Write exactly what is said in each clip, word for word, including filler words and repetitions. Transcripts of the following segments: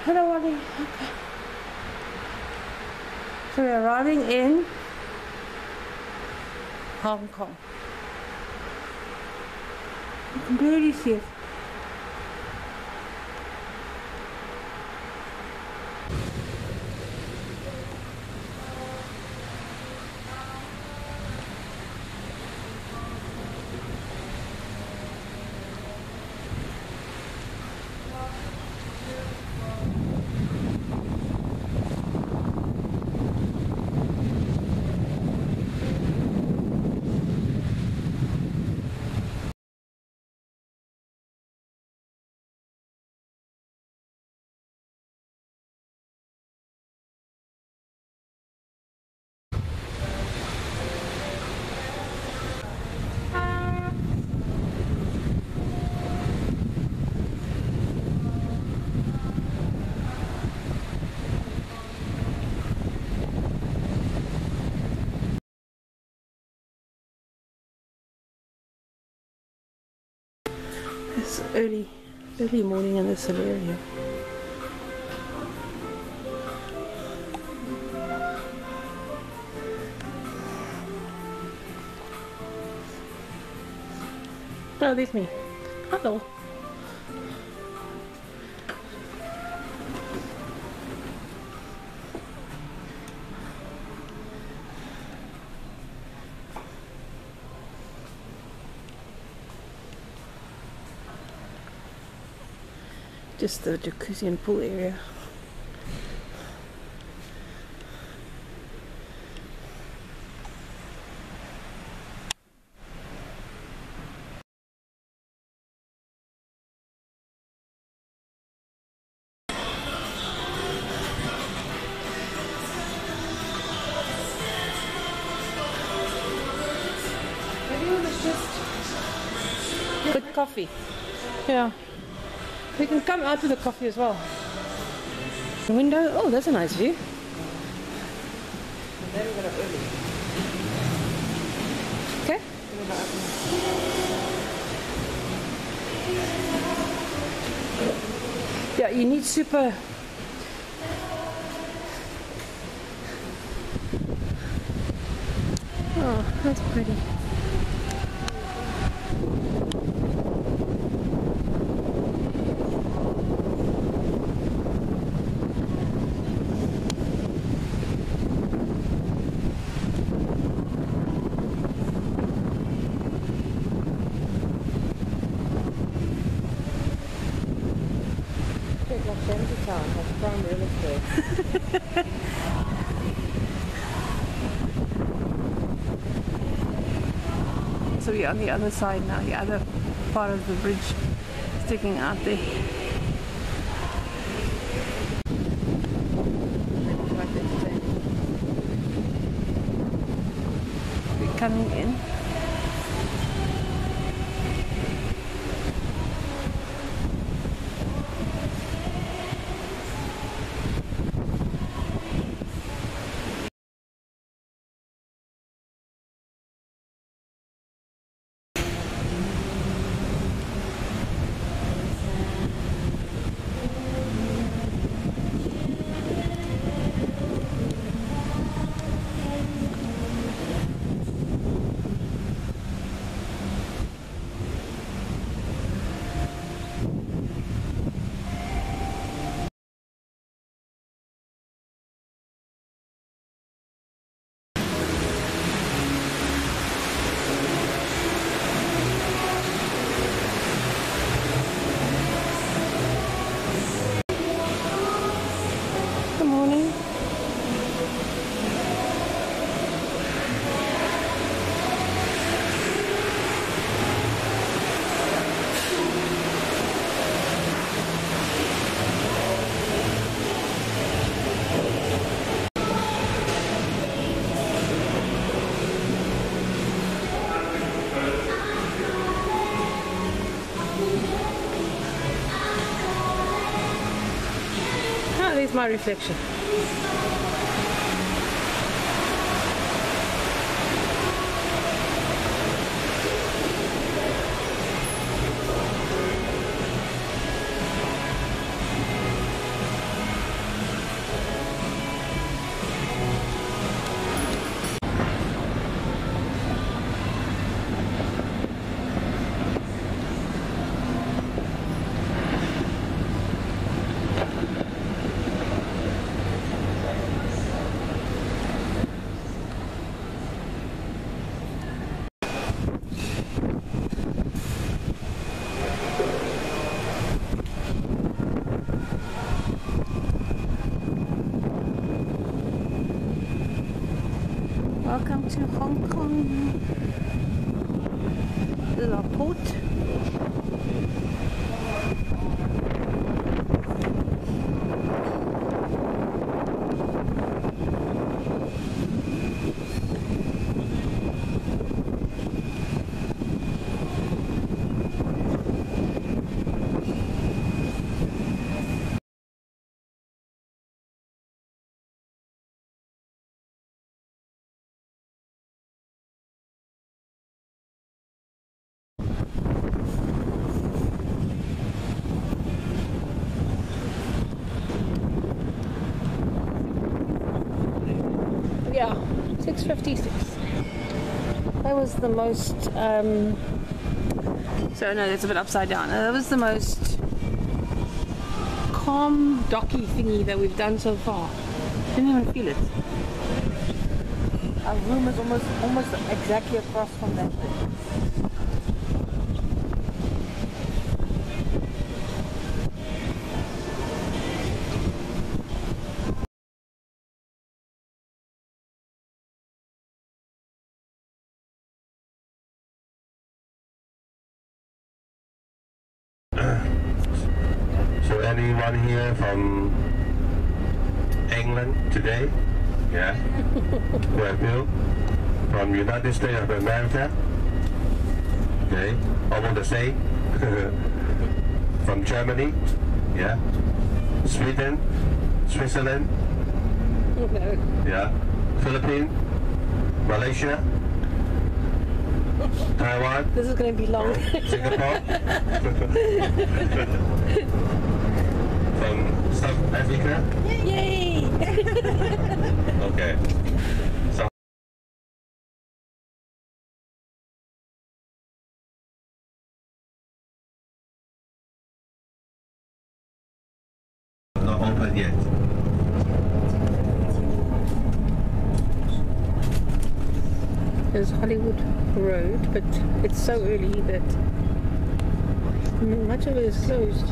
Hello, Wally. Okay. So we're arriving in Hong Kong. You can barely see it. It's early, early morning in this area. Oh, there's me. Hello. Just the jacuzzi and pool area. Everyone is just good coffee. Yeah. We can come out to the coffee as well. The window, oh, that's a nice view. Then we're gonna early. Okay. Yeah, you need super. Oh, that's pretty. Like Shantytown has prime real estate. So we're on the other side now, the other part of the bridge sticking out there. We're coming in. Good morning. Ah, there's my reflection. Welcome to Hong Kong. This is our port. Yeah, six fifty-six. That was the most, um, so no, that's a bit upside down. Uh, That was the most calm, docky thingy that we've done so far. Didn't even feel it. Our room is almost almost exactly across from that thing. So anyone here from England today? Yeah. Who have you? From United States of America? Okay. Almost the same. From Germany? Yeah. Sweden? Switzerland? No. Yeah. Philippines? Malaysia? Taiwan? This is going to be long. Singapore? From South Africa? Yay! Okay. So not open yet. There's Hollywood Road, but it's so early that much of it is closed.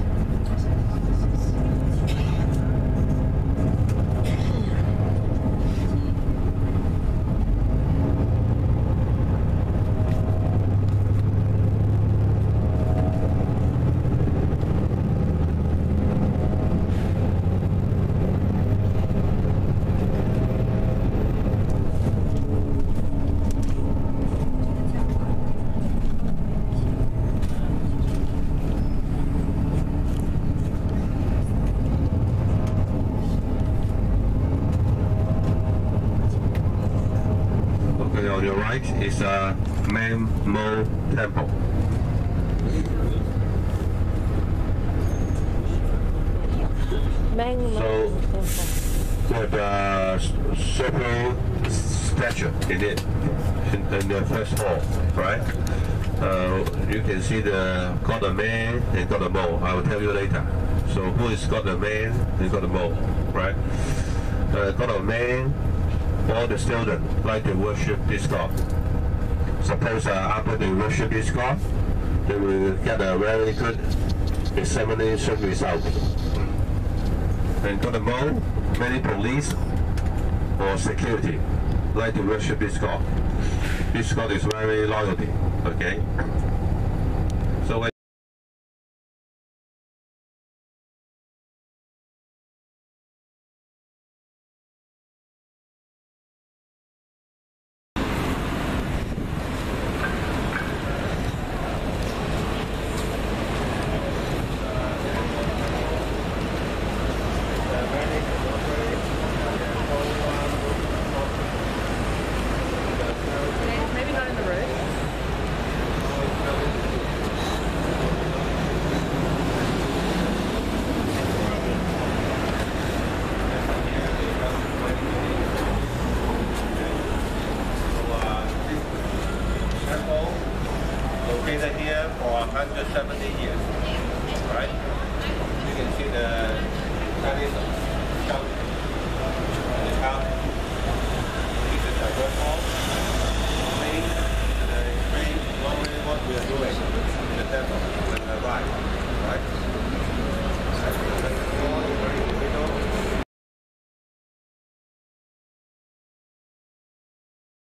Okay, on your right is a Man Mo Temple. Mang So we have a several statue in it in, in the first hall, right? Uh, you can see the got a man and got a mo. I will tell you later. So who is got a man and got a mo, right? Uh, got a man. All the students like to worship this God. Suppose uh, after they worship this God, they will get a very good examination result. And furthermore, many police or security like to worship this God. This God is very loyalty. Okay. So when maybe not in the road. temple located here for one hundred seventy years, right? You can see the Chinese shout and the town. This is the first hall. Main, the three normally what we are doing in the temple when we arrive, right? That's the floor, very in the middle.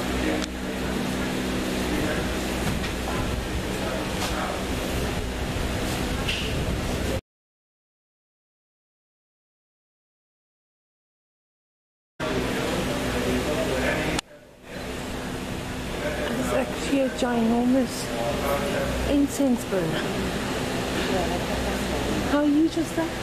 It's actually a ginormous incense burner. How huge is that?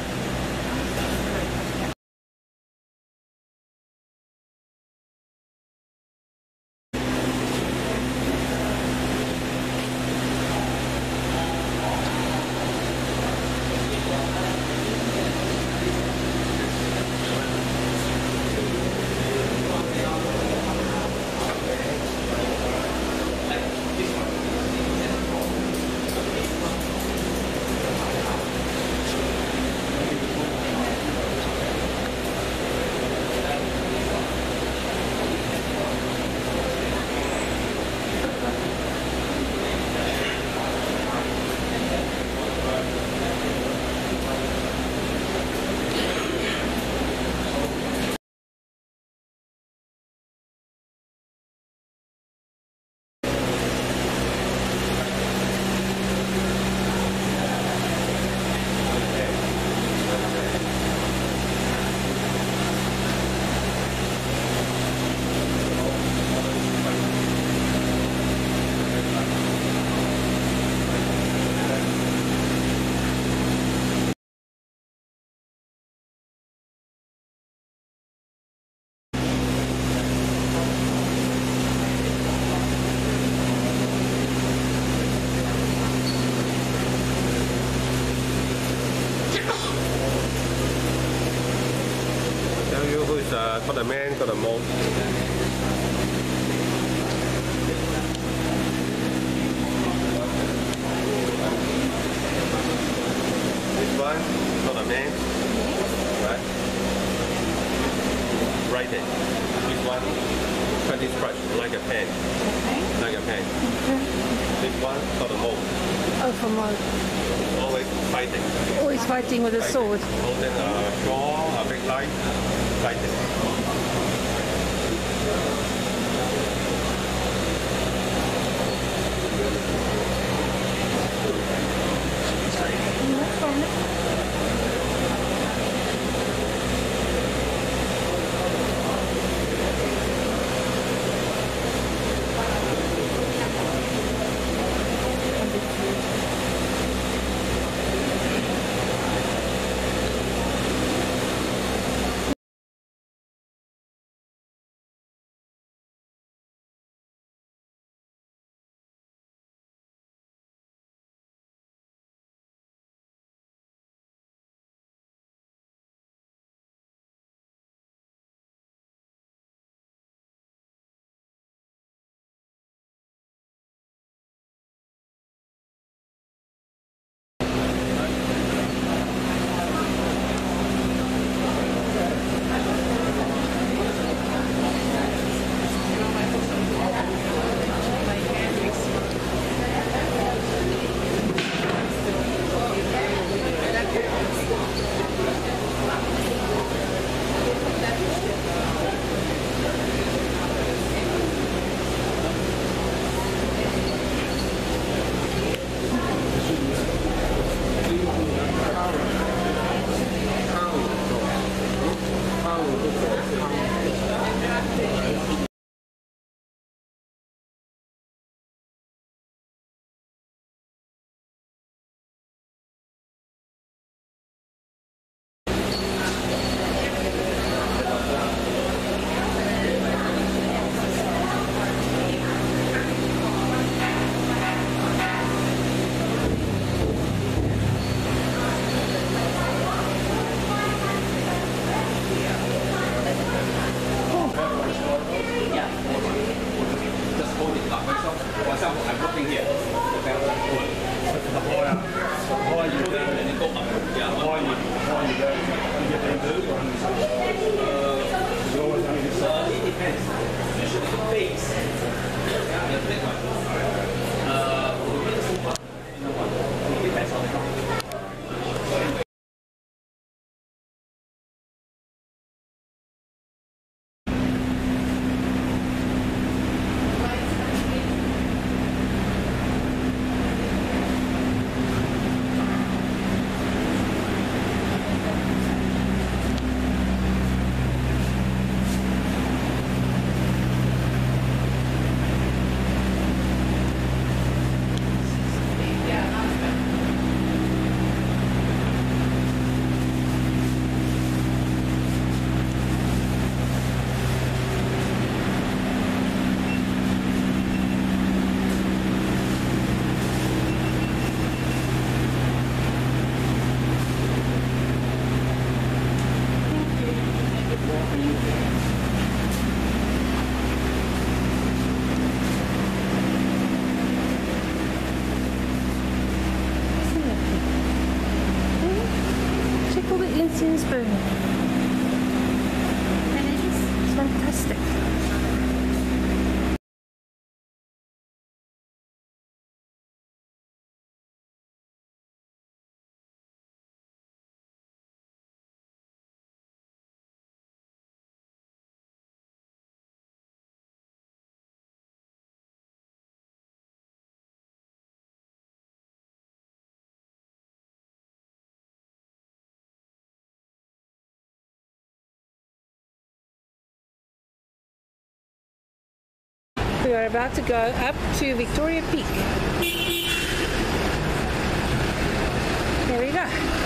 Uh, got the man, got the mole. This one, got the man, right? Right there. This one, cut this brush like a pen, Okay. like a pen. Okay. This one, got the mole. Oh, for more. Always fighting. Always fighting with a Fighting. sword. Holding a jaw, a big light, fighting. No problem. spoon. And it is it's fantastic. We are about to go up to Victoria Peak. There we go.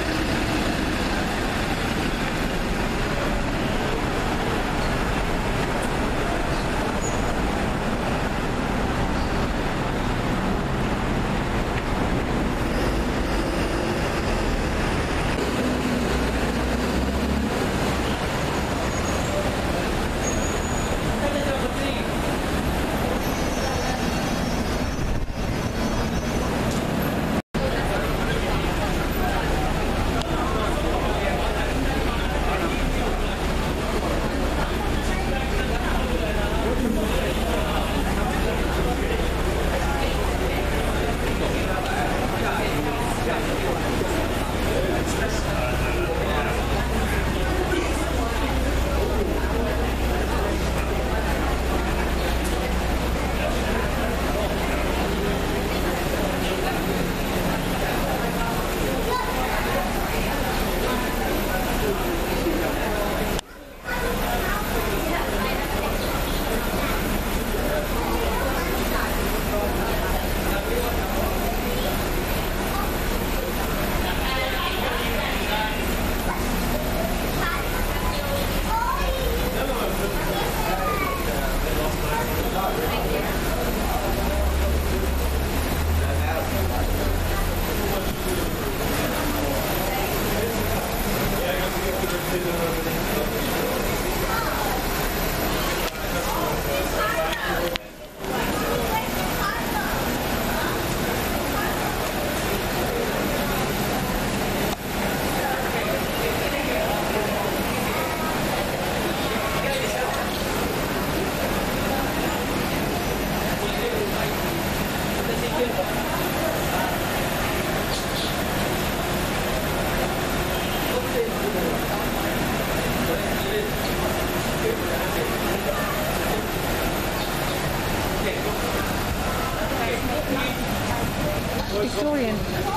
Victorian.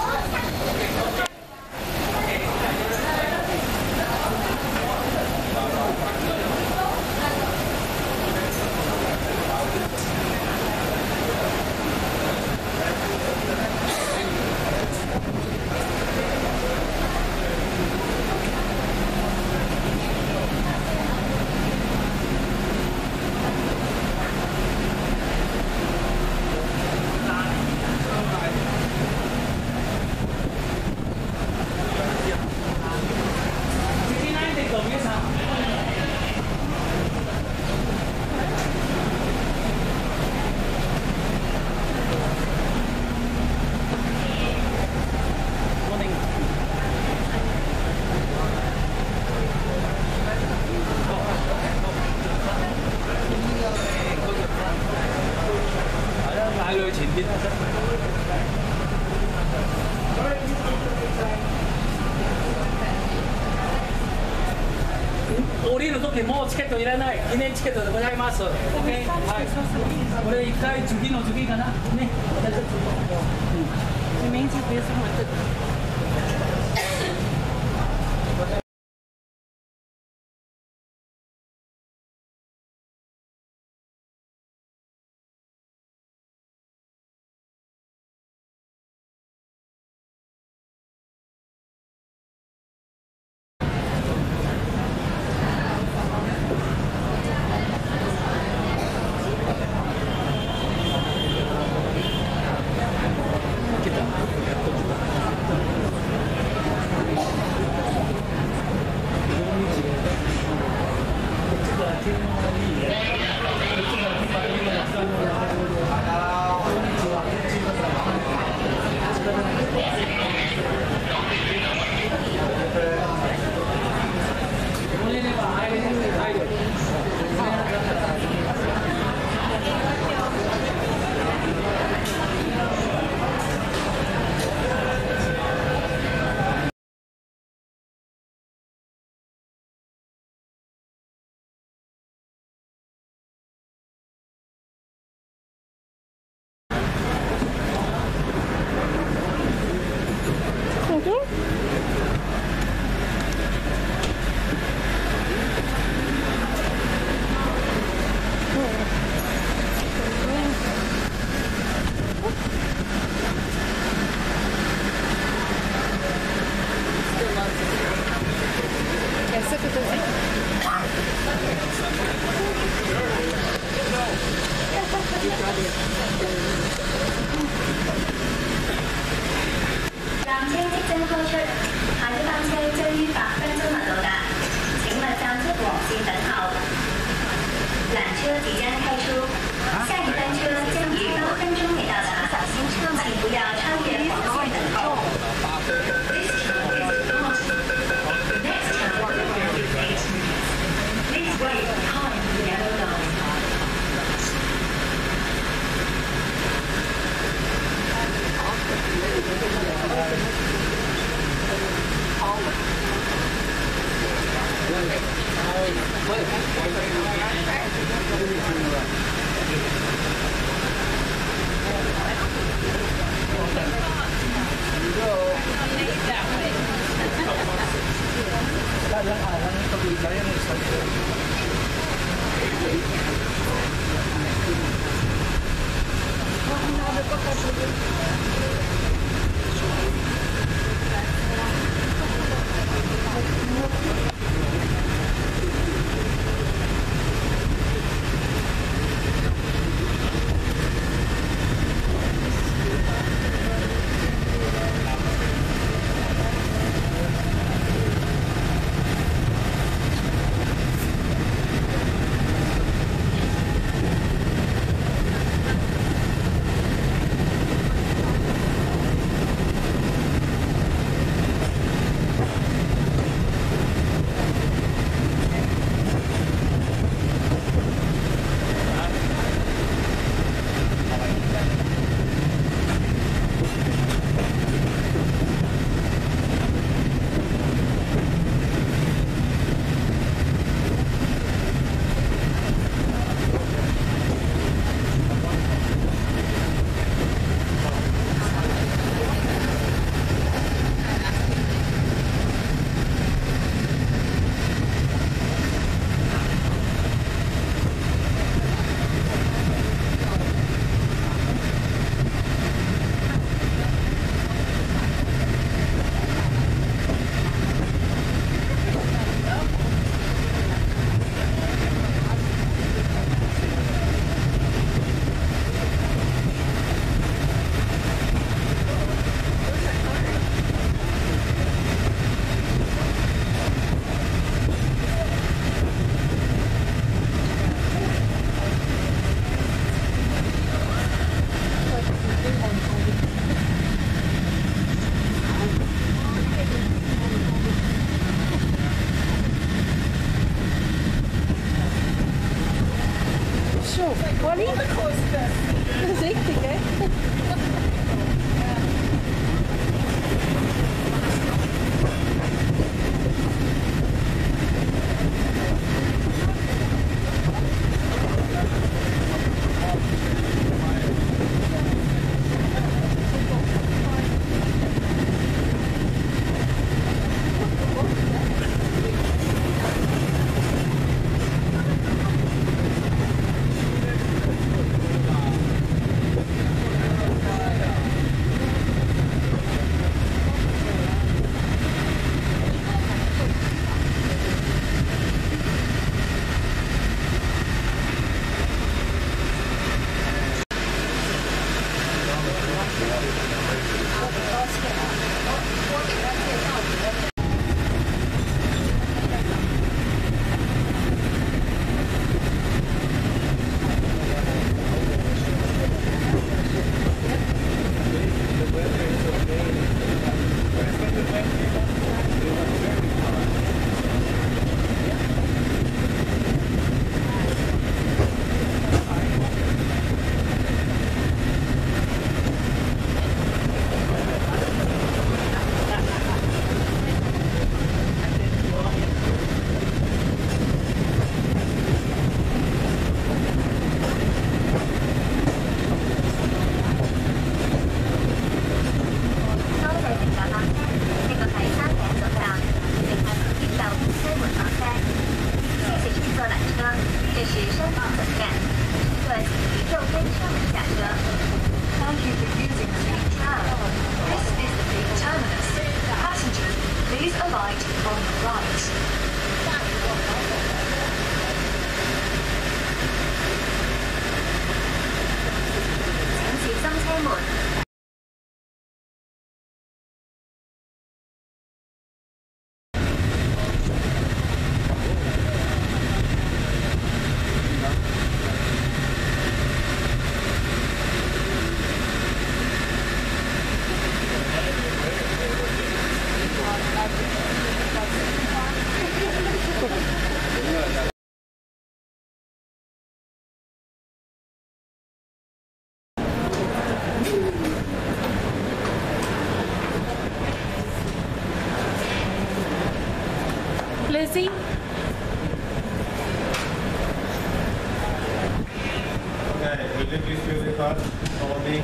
降りるときもうチケットいらない記念チケットでございます。OK、はい。これ一回次の次かな。ね。 Die mensen bezig met het kita. Ollie? Dat is hectisch, hè? Lizzie? Okay, will you please do the card for me?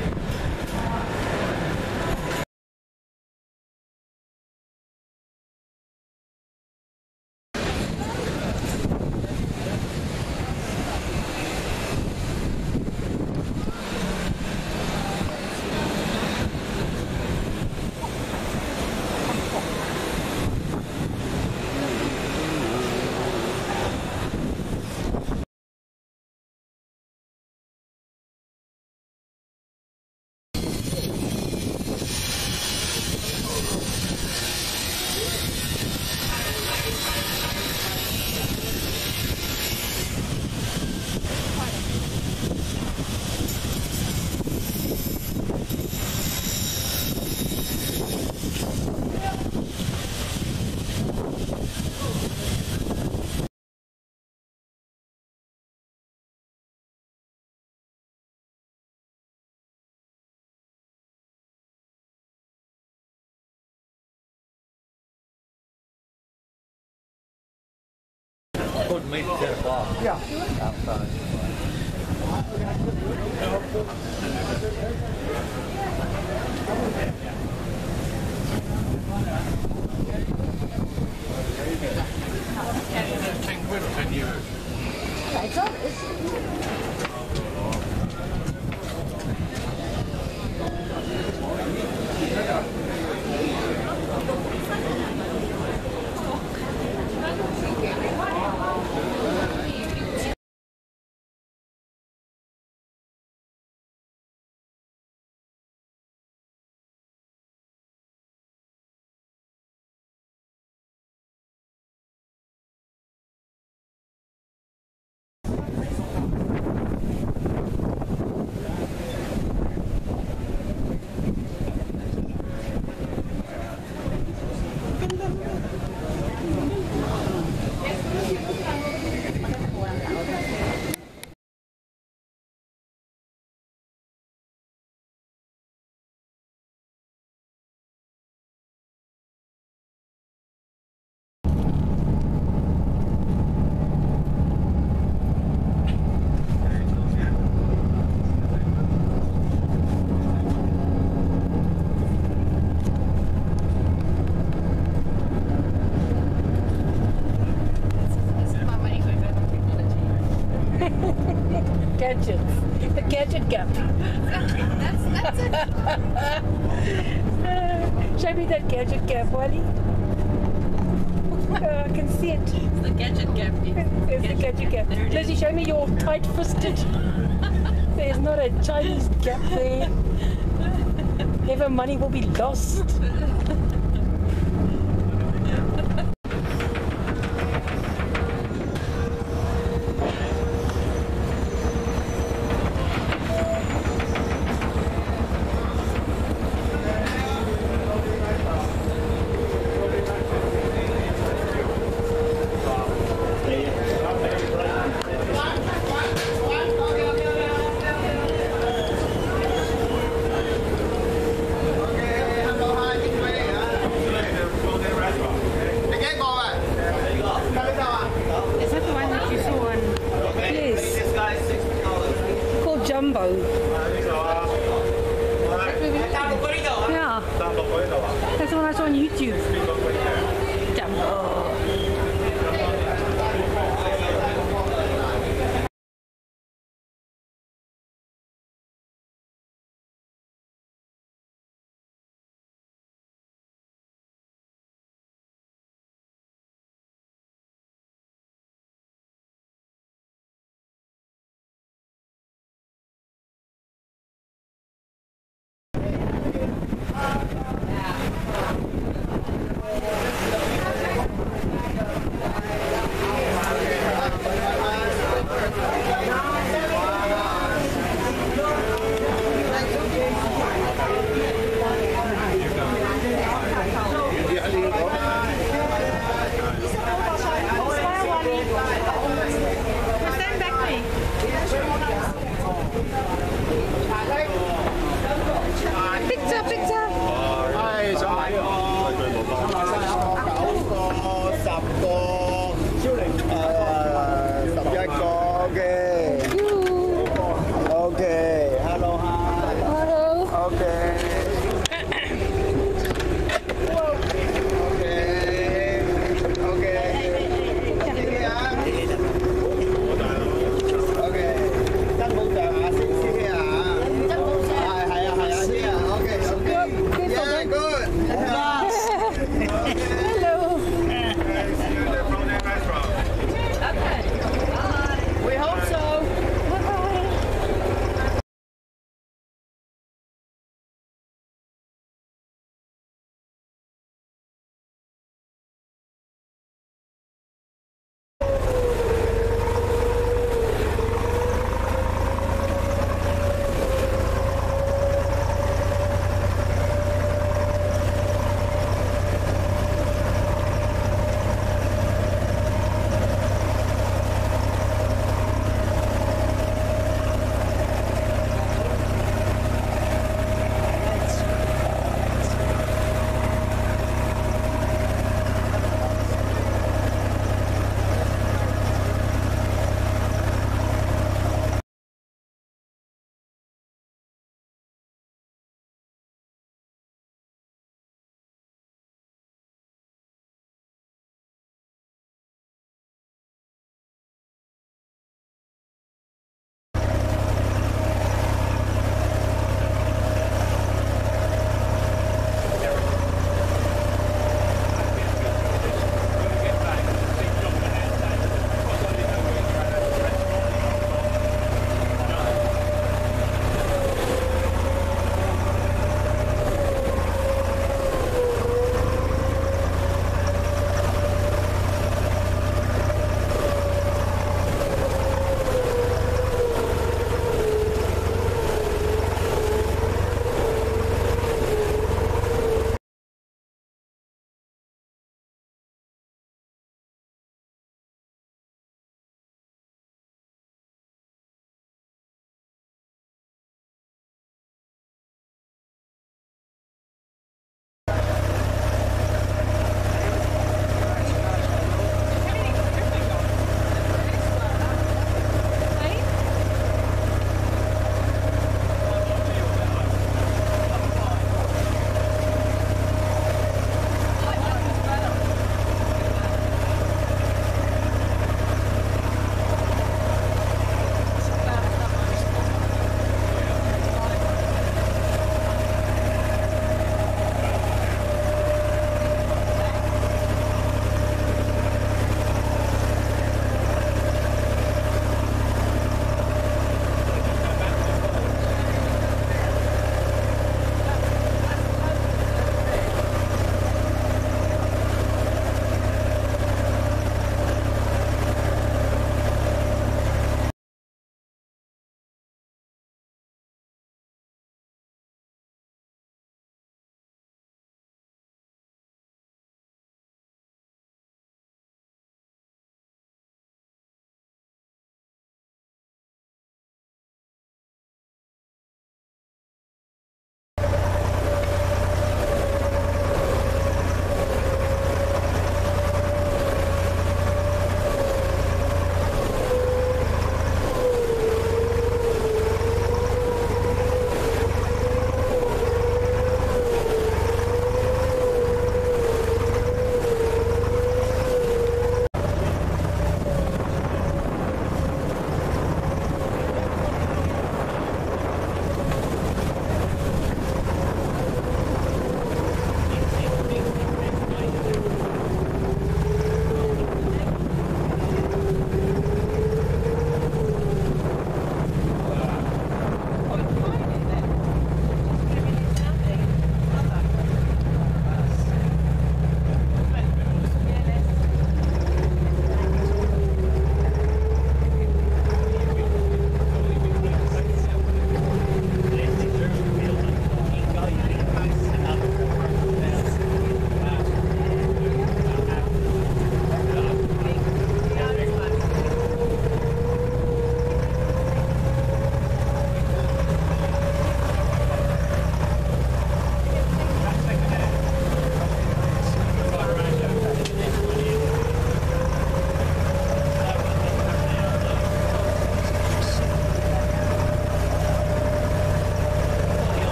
meet at ten o'clock. Yeah. Outside. ten quid or ten euros. It's all, it's, gadgets. The gadget gap. That's, that's it. Show me that gadget gap, Wally. Oh, I can see it. It's the gadget gap. There's the gadget gap. There it is. Lizzie, show me your tight-fisted. There's not a Chinese gap there. Never money will be lost. Is that the one that you saw on? Yes. Called Jumbo. Yeah. That's the one I saw on YouTube. Jumbo.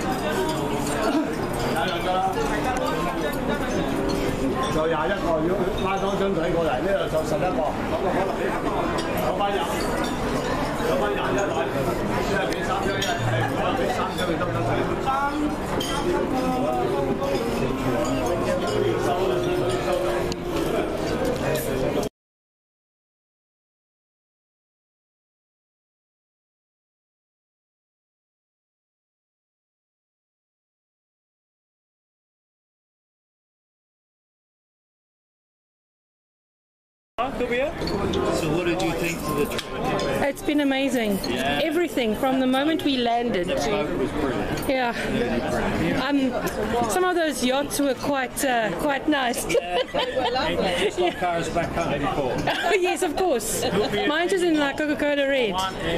就廿一個，如果拉多張隊過嚟，呢度就十一個，咁就可能你有班廿，有班廿一位，即係俾三張一，係唔可以俾三張你得唔得？三。 So what did you think of the trip? It's been amazing. Yeah. Everything from the moment we landed. The boat was brilliant. Yeah. Um, some of those yachts were quite uh, quite nice. Yeah, just like ours back home eighty-four. Yes, of course. Mine is in like Coca-Cola Red.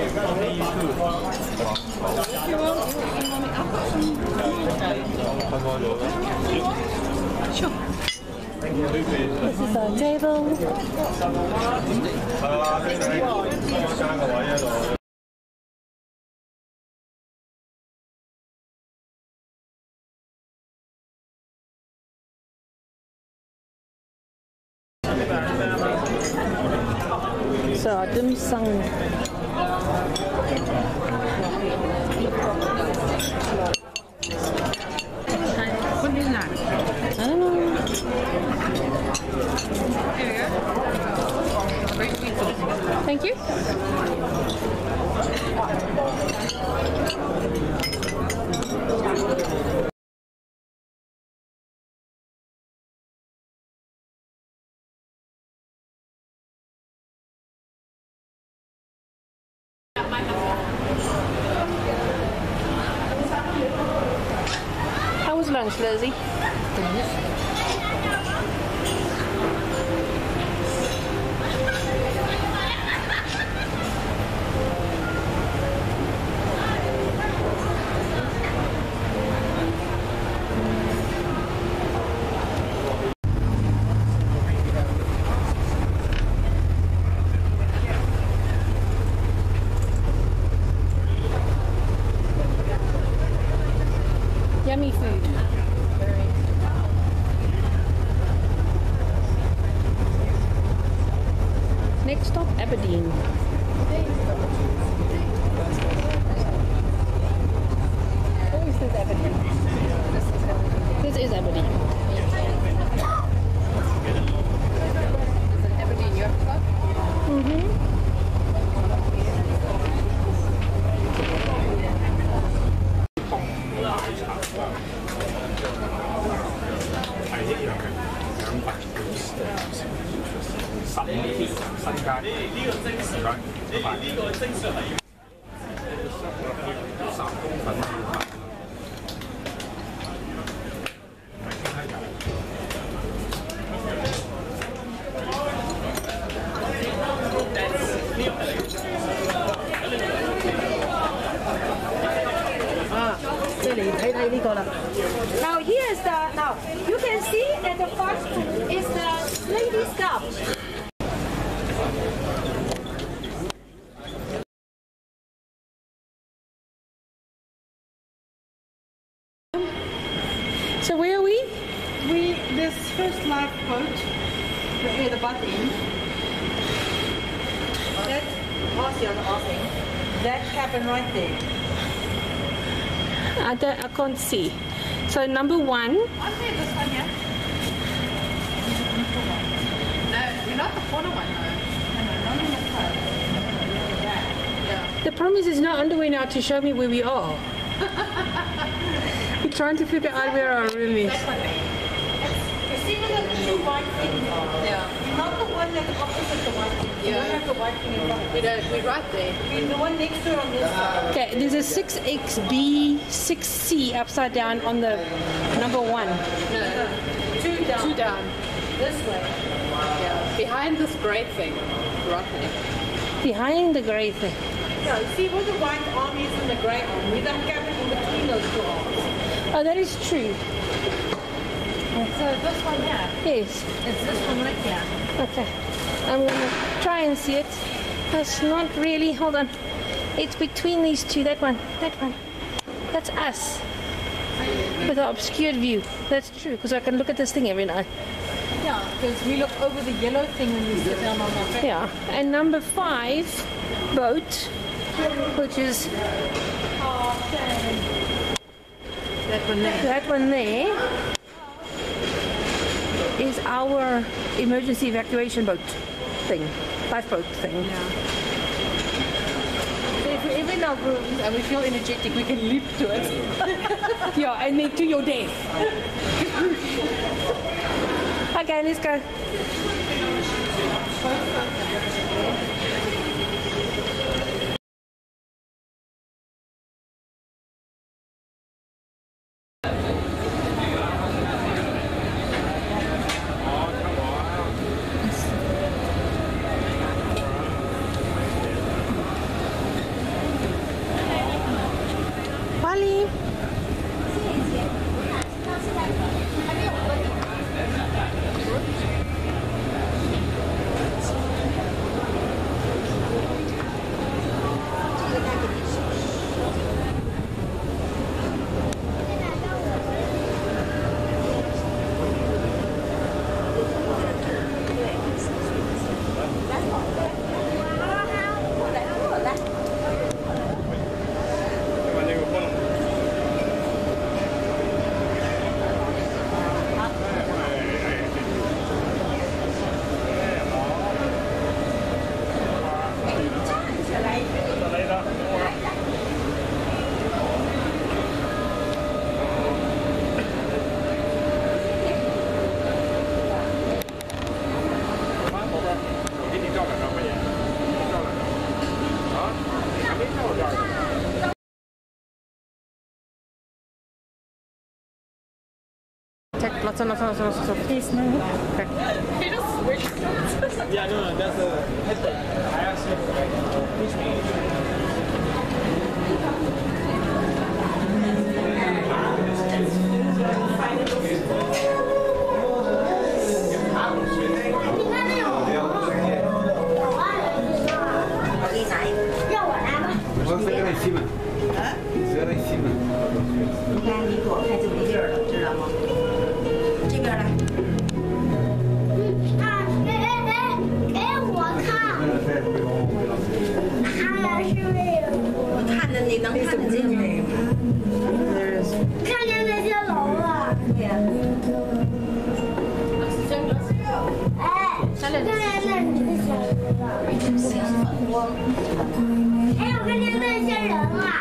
Sure. This is our table. So our dim sum. I don't know. Thank you. How was lunch, Lizzie? Yummy food. Next stop, Aberdeen. Oh, is this Aberdeen? This is Aberdeen. Aberdeen Yacht Club? Mm-hmm. Now here's the, now you can see that the first is the lady stuff. So where are we? We, this first lifeboat, where the butt in, that Aussie on the offing, that cabin right there. I, don't, I can't see. So number one. I'm there, this one, yeah. No, you're not the corner one, though. No, no, not in the club. Yeah. The problem is there's no underwear now to show me where we are. We're trying to figure out where our room is. You see the little two white things? Yeah. Not the one that's opposite the white thing. You Yeah. don't have the white thing in front of We don't, we're right there. you. The one next to it on this side. Okay, there's a six X B, six C upside down on the number one. No, Two down. two down. This way. Yeah. Behind this great thing, right there. Behind the grey thing. No, you see where the white arm is and the grey arm? We don't have it in between those two arms. Oh, that is true. So this one here Yes. is this one right here. Okay. I'm going to try and see it. That's not really. Hold on. It's between these two. That one. That one. That's us. With an obscured view. That's true, because I can look at this thing every night. Yeah, because we look over the yellow thing when we sit down on our back. Yeah. And number five boat, which is That one there. that one there, is our emergency evacuation boat thing, lifeboat thing. Yeah. So if we're ever in our rooms and we feel energetic, we can leap to it. Yeah, and then to your death. Okay, let's go. Wally. Take lots and lots and lots and lots of please, no. Okay. Yeah, no, no, that's a headset. I 我飞在西门，飞在西门。 你看，你躲开就没地儿了，知道吗？这边来。 啊，给给给给我看。他是为了我。 看着你能看得见那个。 看见那些楼了。 对呀。 哎，看见那你的小楼了。 反光。 哎，我看见那些人了。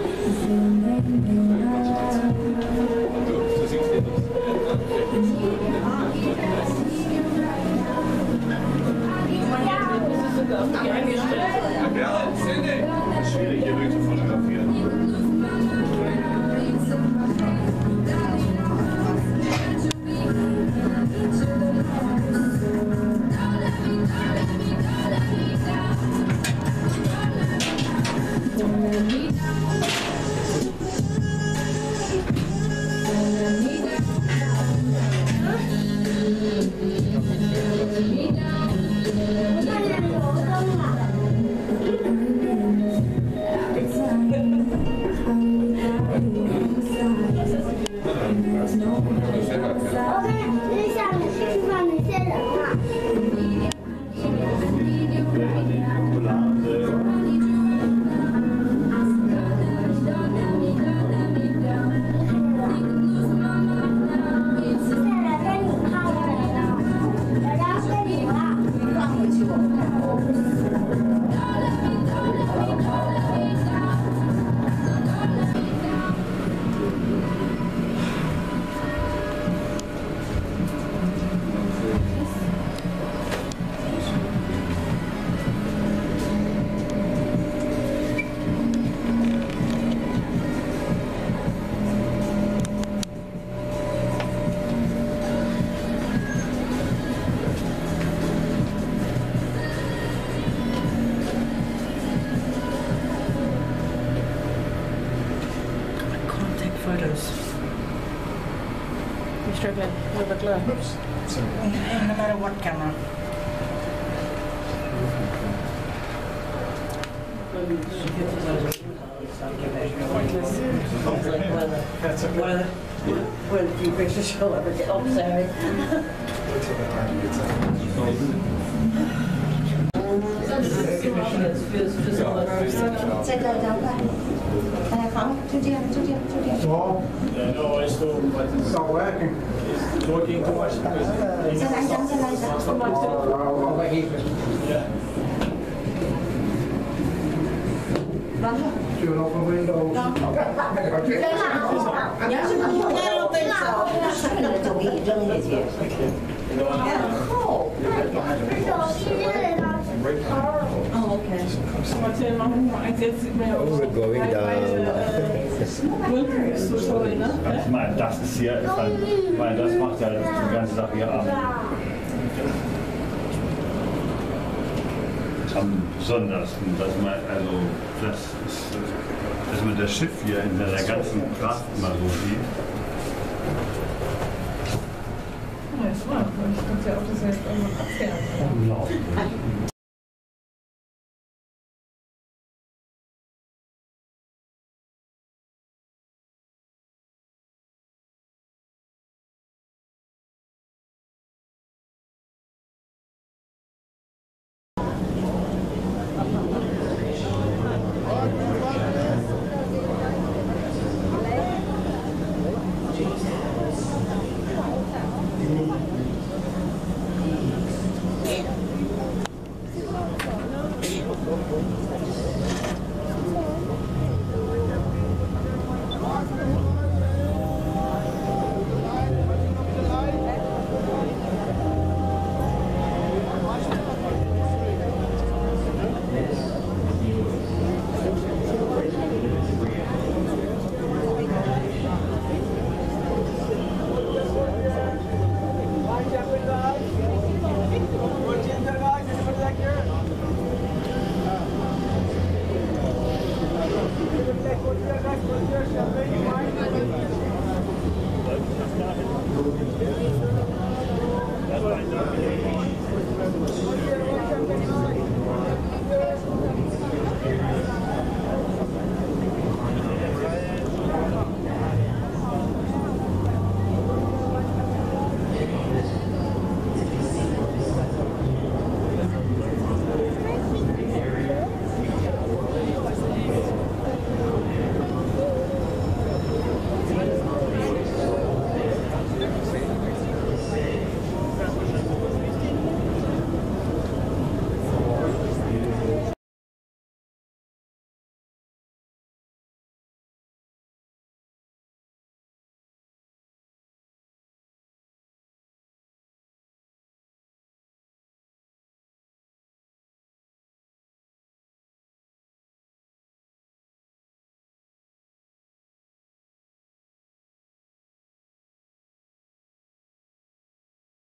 Struggling with the glare. No matter what camera. I pointless. One of the, one of the few pictures she'll ever get. Oh, sorry. 再找找看。哎，好，就这样，就这样，就这样。 Yeah, no, I still, but it's not working. It's working too much. 再来一张，再来一张。 Yeah. Turn off the window. 你要是不用，那要被找，那个就给你扔下去。然后。 Oh, okay. We're going down. Ich meine, das ist hier, ich meine, ich meine, das macht ja die ganze Sache hier ab. Am besondersten, dass man, also, das ist, dass man das Schiff hier in der ganzen Kraft mal so sieht. Ja, das war, ich dachte ja auch, dass er jetzt irgendwann abfährt. Unglaublich.